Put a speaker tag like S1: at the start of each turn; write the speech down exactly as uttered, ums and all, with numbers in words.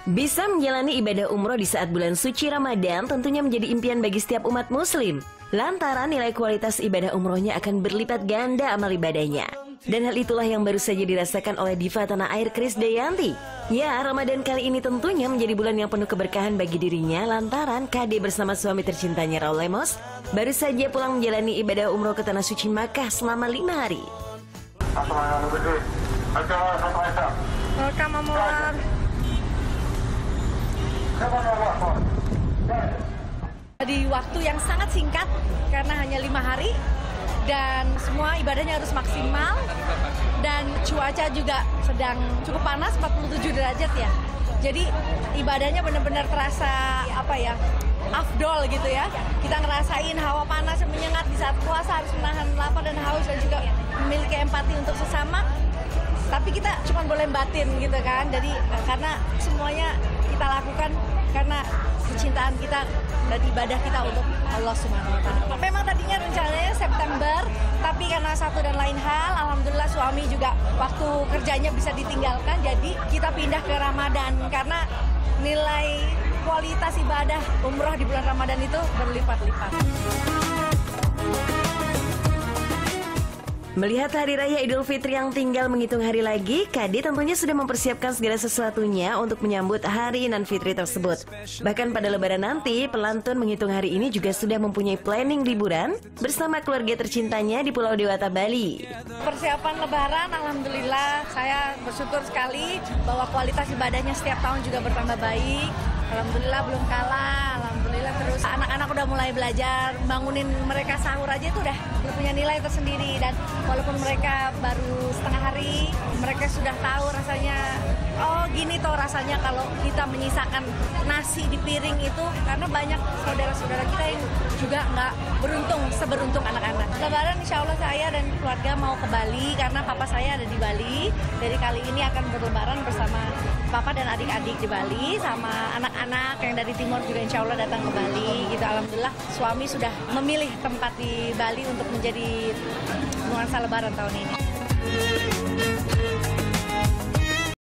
S1: Bisa menjalani ibadah umroh di saat bulan suci Ramadan tentunya menjadi impian bagi setiap umat muslim. Lantaran nilai kualitas ibadah umrohnya akan berlipat ganda amal ibadahnya. Dan hal itulah yang baru saja dirasakan oleh diva tanah air Krisdayanti. Ya, Ramadan kali ini tentunya menjadi bulan yang penuh keberkahan bagi dirinya lantaran K D bersama suami tercintanya Raul Lemos baru saja pulang menjalani ibadah umroh ke Tanah Suci Makkah selama lima hari.
S2: Welcome, Amor. Di waktu yang sangat singkat karena hanya lima hari dan semua ibadahnya harus maksimal dan cuaca juga sedang cukup panas, empat puluh tujuh derajat ya. Jadi ibadahnya benar-benar terasa apa ya, afdol gitu ya. Kita ngerasain hawa panas yang menyengat di saat puasa, harus menahan lapar dan haus dan juga memiliki empati untuk sesama. Tapi kita cuma boleh batin gitu kan. Jadi karena semuanya kita lakukan karena kecintaan kita dan ibadah kita untuk Allah Subhanahu wa taala. Memang tadinya rencananya September, tapi karena satu dan lain hal, alhamdulillah suami juga waktu kerjanya bisa ditinggalkan, jadi kita pindah ke Ramadan karena nilai kualitas ibadah umroh di bulan Ramadan itu berlipat-lipat.
S1: Melihat Hari Raya Idul Fitri yang tinggal menghitung hari lagi, K D tentunya sudah mempersiapkan segala sesuatunya untuk menyambut Hari Nan Fitri tersebut. Bahkan pada Lebaran nanti, pelantun menghitung hari ini juga sudah mempunyai planning liburan bersama keluarga tercintanya di Pulau Dewata, Bali.
S2: Persiapan Lebaran, alhamdulillah saya bersyukur sekali bahwa kualitas ibadahnya setiap tahun juga bertambah baik. Alhamdulillah belum kalah, alhamdulillah terus anak-anak udah mulai belajar, bangunin mereka sahur aja itu udah punya nilai tersendiri dan walaupun mereka baru setengah hari, mereka sudah tahu rasanya, oh gini toh rasanya kalau kita menyisakan nasi di piring itu, karena banyak saudara-saudara kita yang juga nggak beruntung seberuntung anak-anak. Lebaran insya Allah saya dan keluarga mau ke Bali karena papa saya ada di Bali, jadi kali ini akan berlebaran bersama papa dan adik-adik di Bali sama anak-anak yang dari timur juga insya Allah datang ke Bali gitu. Alhamdulillah suami sudah memilih tempat di Bali untuk menjadi nuansa Lebaran tahun ini.